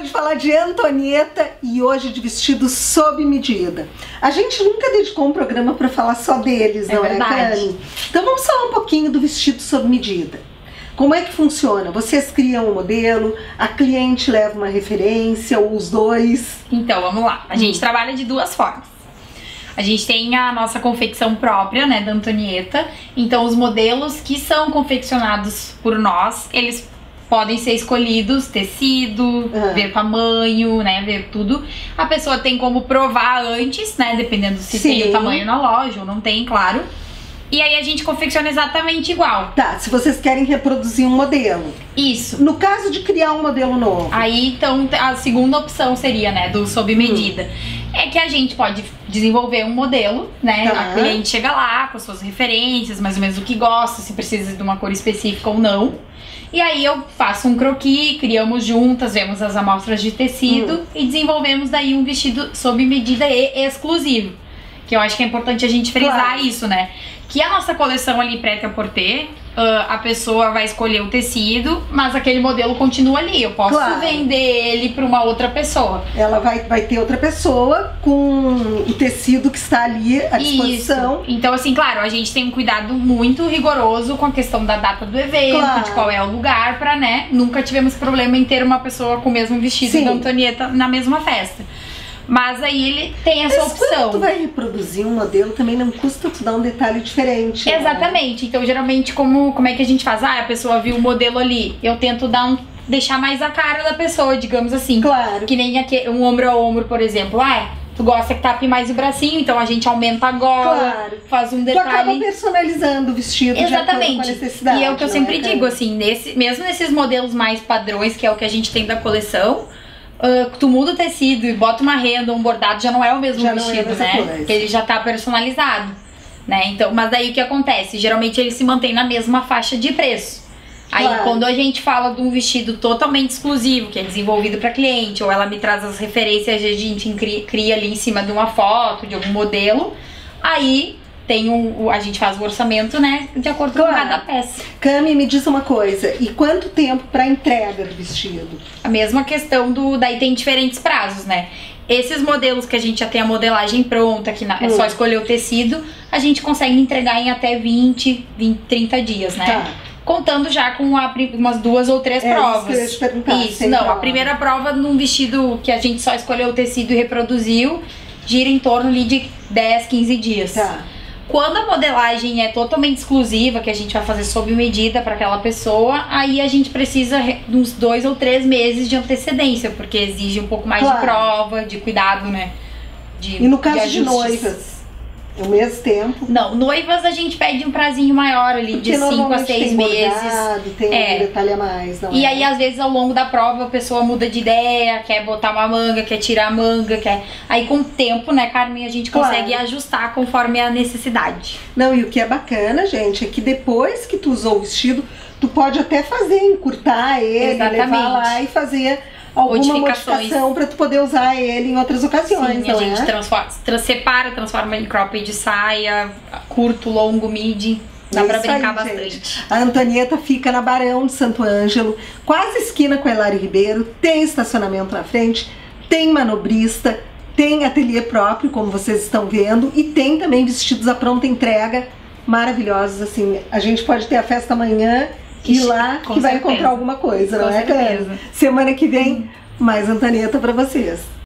de falar de Antonieta e hoje de vestidos sob medida. A gente nunca dedicou um programa para falar só deles, não é, Cami? Então vamos falar um pouquinho do vestido sob medida. Como é que funciona? Vocês criam um modelo, a cliente leva uma referência ou os dois? Então, vamos lá. A gente trabalha de duas formas. A gente tem a nossa confecção própria, né, da Antonieta. Então, os modelos que são confeccionados por nós, eles podem ser escolhidos, tecido, ver tamanho, né, ver tudo. A pessoa tem como provar antes, né, dependendo se tem o tamanho na loja ou não tem, claro. E aí a gente confecciona exatamente igual. Tá, se vocês querem reproduzir um modelo. Isso. No caso de criar um modelo novo. Aí, então, a segunda opção seria, né, do sob medida. É que a gente pode desenvolver um modelo, né? A cliente chega lá com as suas referências, mais ou menos o que gosta, se precisa de uma cor específica ou não. E aí eu faço um croquis, criamos juntas, vemos as amostras de tecido e desenvolvemos daí um vestido sob medida e exclusivo. Que eu acho que é importante a gente frisar isso, né? Que a nossa coleção ali prêt-à-porter, a pessoa vai escolher o tecido, mas aquele modelo continua ali. Eu posso vender ele para uma outra pessoa. Ela vai ter outra pessoa com o tecido que está ali à disposição. Isso. Então, assim, claro, a gente tem um cuidado muito rigoroso com a questão da data do evento, de qual é o lugar, pra, né? Nunca tivemos problema em ter uma pessoa com o mesmo vestido da Antonieta na mesma festa. Mas aí ele tem essa opção. Quando tu vai reproduzir um modelo, também não custa tu dar um detalhe diferente. Exatamente. Né? Então, geralmente, como é que a gente faz? Ah, a pessoa viu o modelo ali. Eu tento deixar mais a cara da pessoa, digamos assim. Claro. Que nem um ombro a ombro, por exemplo. Ah, tu gosta que tape mais o bracinho, então a gente aumenta a gola, faz um detalhe. Tu acaba personalizando o vestido de acordo com a necessidade. E é o que eu sempre digo, assim, mesmo nesses modelos mais padrões, que é o que a gente tem da coleção, tu muda o tecido e bota uma renda, um bordado, já não é o mesmo vestido, né? Porque ele já tá personalizado, né? Então, mas daí o que acontece? Geralmente ele se mantém na mesma faixa de preço. Aí quando a gente fala de um vestido totalmente exclusivo, que é desenvolvido para cliente, ou ela me traz as referências, a gente cria ali em cima de uma foto, de algum modelo, aí a gente faz o orçamento, né, de acordo com cada peça. Cami, me diz uma coisa, e quanto tempo para entrega do vestido? A mesma questão daí tem diferentes prazos, né? Esses modelos que a gente já tem a modelagem pronta, que é só escolher o tecido, a gente consegue entregar em até 30 dias, né? Contando já com umas 2 ou 3 provas. Isso, que eu ia te perguntar, isso, não, a primeira prova num vestido que a gente só escolheu o tecido e reproduziu, gira em torno ali de 10, 15 dias. Quando a modelagem é totalmente exclusiva, que a gente vai fazer sob medida para aquela pessoa, aí a gente precisa de uns 2 ou 3 meses de antecedência, porque exige um pouco mais de prova, de cuidado, né? E no caso de noivas? O mesmo tempo? Não, noivas a gente pede um prazinho maior ali, porque de 5 a 6 meses. Bordado, tem um detalhe a mais, não E aí, às vezes, ao longo da prova, a pessoa muda de ideia, quer botar uma manga, quer tirar a manga, quer... Aí, com o tempo, né, Carmen, a gente consegue ajustar conforme a necessidade. Não, e o que é bacana, gente, é que depois que tu usou o vestido, tu pode até encurtar ele, levar lá e fazer alguma modificação para tu poder usar ele em outras ocasiões. Sim, a gente separa, transforma em cropped, saia, curto, longo, midi. Dá pra brincar bastante. A Antonieta fica na Barão de Santo Ângelo, quase esquina com a Hilário Ribeiro, tem estacionamento na frente, tem manobrista, tem ateliê próprio, como vocês estão vendo, e tem também vestidos à pronta entrega, maravilhosos, assim. A gente pode ter a festa amanhã e lá que vai encontrar alguma coisa, não é, Cami? Semana que vem, mais Antonieta pra vocês.